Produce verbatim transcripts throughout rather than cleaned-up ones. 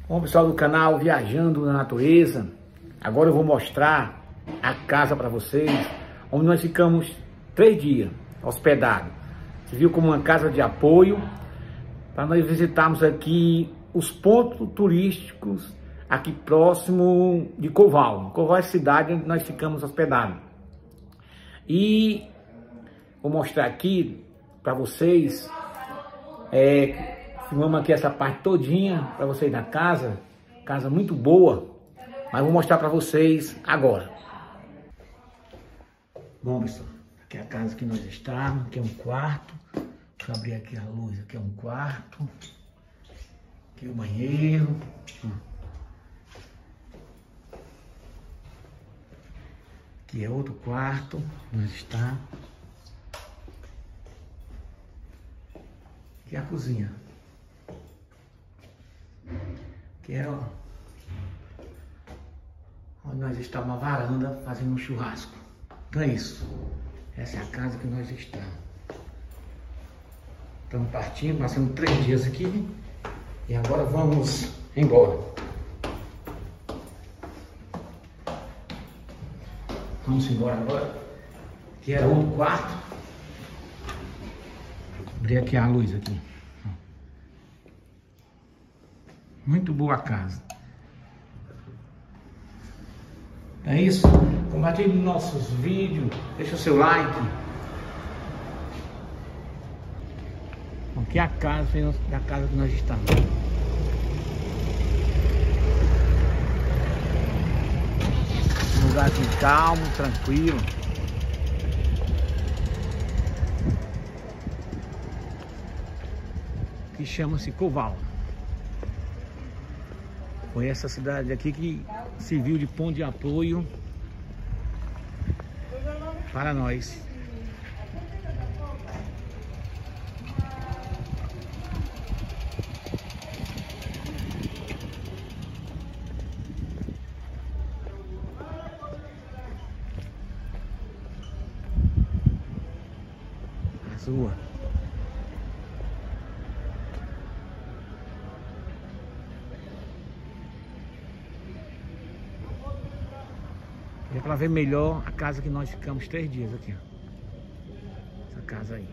Bom, pessoal do canal Viajando na Natureza, agora eu vou mostrar a casa para vocês, onde nós ficamos três dias hospedados. Você viu como uma casa de apoio, para nós visitarmos aqui os pontos turísticos aqui próximo de Coval. Coval é a cidade onde nós ficamos hospedados. E vou mostrar aqui para vocês, é, filmamos aqui essa parte todinha para vocês da casa, casa muito boa, mas vou mostrar para vocês agora. Bom, pessoal, aqui é a casa que nós estamos, aqui é um quarto. Deixa eu abrir aqui a luz, aqui é um quarto, aqui é o banheiro. Aqui é outro quarto, nós estamos. Aqui é a cozinha. Aqui é ó, onde nós estamos, uma varanda fazendo um churrasco. Então é isso. Essa é a casa que nós estamos. Estamos partindo, passamos três dias aqui e agora vamos embora. Vamos embora agora. Aqui é outro quarto. Vou abrir aqui a luz aqui. Muito boa a casa. É isso. Compartilhe nossos vídeos. Deixa o seu like. Aqui é a casa, é a casa que nós estamos. Um lugar assim calmo, tranquilo. Que chama-se Coval. Foi essa cidade aqui que serviu de ponto de apoio para nós. A rua. É para ver melhor a casa que nós ficamos três dias aqui, ó. Essa casa aí.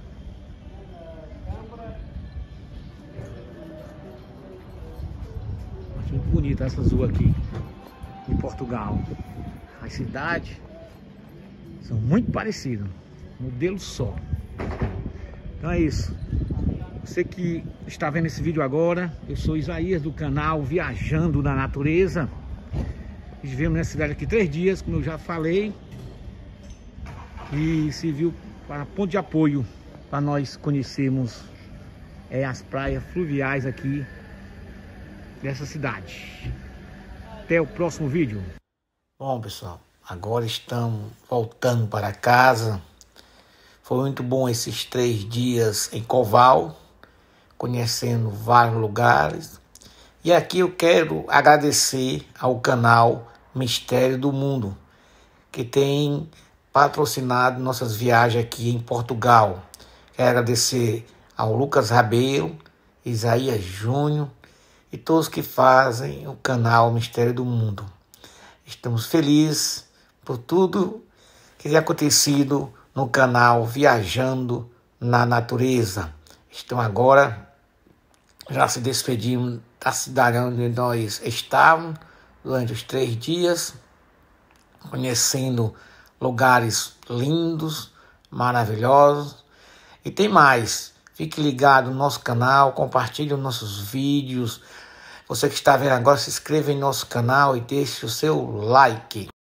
Acho muito bonita essa rua aqui em Portugal. As cidades são muito parecidas, modelo só. Então é isso. Você que está vendo esse vídeo agora, eu sou Isaías do canal Viajando na Natureza. Estivemos nessa cidade aqui três dias, como eu já falei, e serviu para ponto de apoio para nós conhecermos é, as praias fluviais aqui dessa cidade. Até o próximo vídeo. Bom, pessoal, agora estamos voltando para casa. Foi muito bom esses três dias em Coval, conhecendo vários lugares. E aqui eu quero agradecer ao canal Mistério do Mundo, que tem patrocinado nossas viagens aqui em Portugal. Quero agradecer ao Lucas Rabelo, Isaías Júnior e todos que fazem o canal Mistério do Mundo. Estamos felizes por tudo que tem acontecido no canal Viajando na Natureza. Estão agora, já se despedimos da cidade onde nós estávamos durante os três dias, conhecendo lugares lindos, maravilhosos. E tem mais. Fique ligado no nosso canal, compartilhe os nossos vídeos. Você que está vendo agora, se inscreva em nosso canal e deixe o seu like.